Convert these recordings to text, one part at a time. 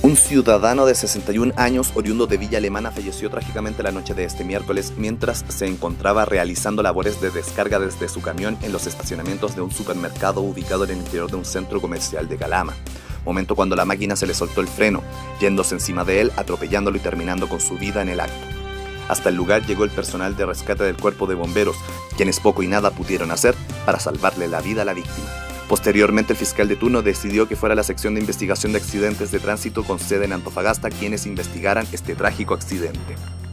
Un ciudadano de 61 años, oriundo de Villa Alemana, falleció trágicamente la noche de este miércoles mientras se encontraba realizando labores de descarga desde su camión en los estacionamientos de un supermercado ubicado en el interior de un centro comercial de Calama. Momento cuando la máquina se le soltó el freno, yéndose encima de él, atropellándolo y terminando con su vida en el acto. Hasta el lugar llegó el personal de rescate del cuerpo de bomberos, quienes poco y nada pudieron hacer para salvarle la vida a la víctima. Posteriormente, el fiscal de turno decidió que fuera la sección de investigación de accidentes de tránsito con sede en Antofagasta quienes investigaran este trágico accidente.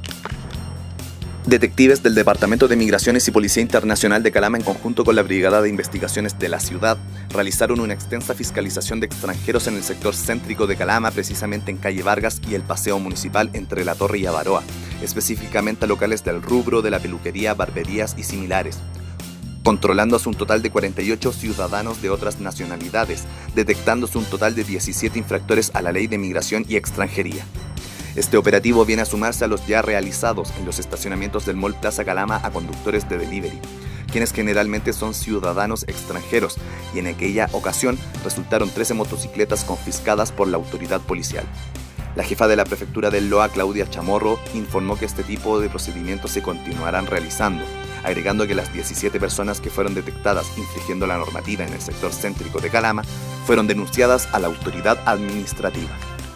Detectives del Departamento de Migraciones y Policía Internacional de Calama, en conjunto con la Brigada de Investigaciones de la ciudad, realizaron una extensa fiscalización de extranjeros en el sector céntrico de Calama, precisamente en calle Vargas y el Paseo Municipal entre La Torre y Avaroa, específicamente a locales del rubro de la peluquería, barberías y similares, controlándose un total de 48 ciudadanos de otras nacionalidades, detectándose un total de 17 infractores a la Ley de Migración y Extranjería. Este operativo viene a sumarse a los ya realizados en los estacionamientos del Mall Plaza Calama a conductores de delivery, quienes generalmente son ciudadanos extranjeros, y en aquella ocasión resultaron 13 motocicletas confiscadas por la autoridad policial. La jefa de la prefectura del Loa, Claudia Chamorro, informó que este tipo de procedimientos se continuarán realizando, agregando que las 17 personas que fueron detectadas infringiendo la normativa en el sector céntrico de Calama fueron denunciadas a la autoridad administrativa.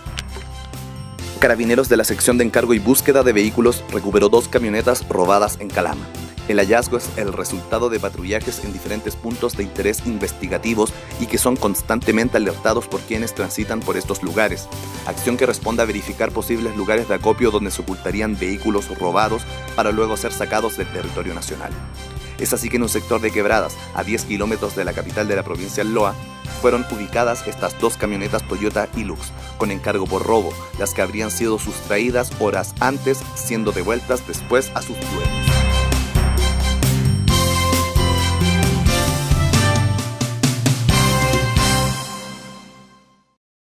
Carabineros de la sección de encargo y búsqueda de vehículos recuperó 2 camionetas robadas en Calama. El hallazgo es el resultado de patrullajes en diferentes puntos de interés investigativos y que son constantemente alertados por quienes transitan por estos lugares, acción que responde a verificar posibles lugares de acopio donde se ocultarían vehículos robados para luego ser sacados del territorio nacional. Es así que en un sector de Quebradas, a 10 kilómetros de la capital de la provincia del Loa, fueron ubicadas estas 2 camionetas Toyota Hilux, con encargo por robo, las que habrían sido sustraídas horas antes, siendo devueltas después a sus dueños.